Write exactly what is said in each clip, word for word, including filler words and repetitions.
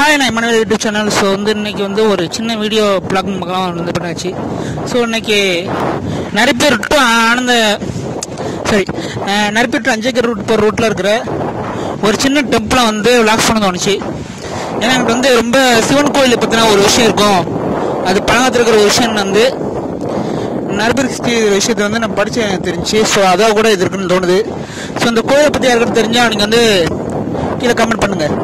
Hi, நான் Immanuel YouTube channel. So வந்து இன்றைக்கி வந்து ஒரு சின்ன வீடியோ பிளாக் மக்களாக வந்து பண்ணாச்சு. ஸோ இன்றைக்கி நரிப்பையூர் டு ஆனந்த சரி நரிப்பையூர் டு அஞ்சேக்கர் ரூட் போகிற ரூட்டில் இருக்கிற ஒரு சின்ன டெம்பிளை வந்து விளாக் பண்ண தோணுச்சு. ஏன்னா எனக்கு வந்து ரொம்ப சிவன் கோயிலை பற்றின ஒரு விஷயம் இருக்கும், அது பழங்கத்தில் இருக்கிற ஒரு விஷயம் வந்து நரிப்பையூர் ஹிஸ்ட்ரி விஷயத்தை வந்து நான் படித்து எனக்கு தெரிஞ்சு. ஸோ அதாக கூட இது இருக்குன்னு தோணுது. ஸோ இந்த கோயிலை பற்றி யாருக்கிட்ட தெரிஞ்சால் நீங்கள் வந்து கீழே கமெண்ட் பண்ணுங்கள்.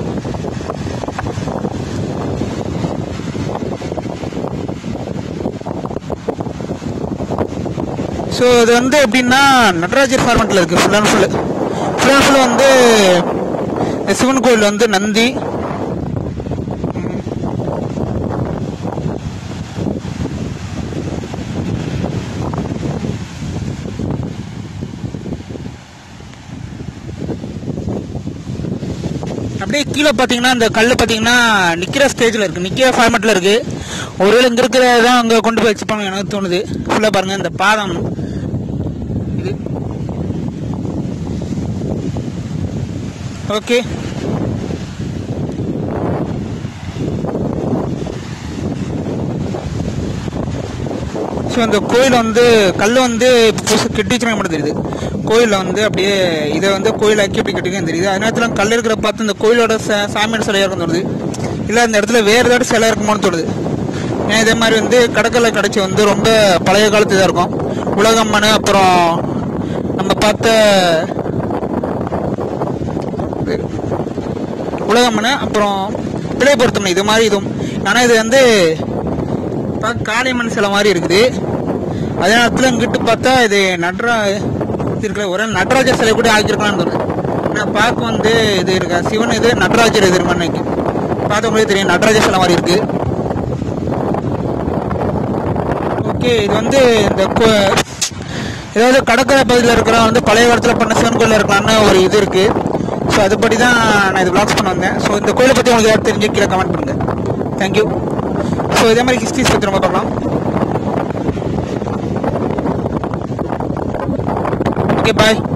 ஸோ இது வந்து எப்படின்னா நடராஜர் ஃபார்மெட்டில் இருக்குது. Full and full full and full வந்து சிவன் கோயில் வந்து நந்தி, அப்படியே கீழே பார்த்தீங்கன்னா இந்த கல் பார்த்தீங்கன்னா நிற்கிற ஸ்டேஜில் இருக்குது, நிற்கிற ஃபார்மெட்டில் இருக்குது. ஒருவேளை இங்கே இருக்கிறதான் அங்கே கொண்டு போய் வச்சுப்பாங்க எனக்கு தோணுது. ஃபுல்லாக பாருங்கள், இந்த பாதம் இது ஓகே. ஸோ இந்த கோயில் வந்து கல் வந்து புதுசு கெட்டி வச்சுருக்க மட்டும் தெரியுது. கோயிலில் வந்து அப்படியே இதை வந்து கோயிலாக்கி அப்படி கட்டிக்கன்னு தெரியுது. அது நேரத்தில் கல் இருக்கிற பார்த்து இந்த கோயிலோட ச சாமியோட சிலையாக இருக்குன்னு தோணுது. இல்லை அந்த இடத்துல வேறு ஏதாவது சிலை இருக்குமோன்னு தோணுது. ஏன்னா இதே மாதிரி வந்து கடற்கரை கிடச்சி வந்து ரொம்ப பழைய காலத்து இதாக இருக்கும். உலகம்மனு, அப்புறம் நம்ம பார்த்த உலகம்மனு, அப்புறம் பிழை பொருத்தமனை, இது மாதிரி இதுவும். ஆனால் இது வந்து பார்க்க காளியம்மன் சிலை மாதிரி இருக்குது. அதே நேரத்தில் இங்கிட்டு பார்த்தா இது நடரா இருக்கிற ஒரு நடராஜர் சிலை கூட ஆக்கியிருக்கலாம்னு தோணுது. ஆனால் பார்க்க வந்து இது இருக்கா சிவன் இது நடராஜர் இது இருமான்னு பார்த்தவங்களே தெரியும், நடராஜர் சிலை மாதிரி இருக்குது. ஓகே, இது வந்து இந்த ஏதாவது கடற்கரை பகுதியில் இருக்கிற வந்து பழைய காலத்தில் பண்ண சிவன் கோயிலில் இருக்கலாம்னு ஒரு இது இருக்குது. ஸோ அதுபடி தான் நான் இது விளாக்ஸ் பண்ண வந்தேன். ஸோ இந்த கோயிலை பற்றி உங்களுக்கு யாரும் தெரிஞ்சு கீழே கமெண்ட் பண்ணுங்கள். தேங்க்யூ. ஸோ இதே மாதிரி ஹிஸ்ட்ரிஸ் பற்றி நம்ம பார்க்கலாம். ஓகே, பாய்.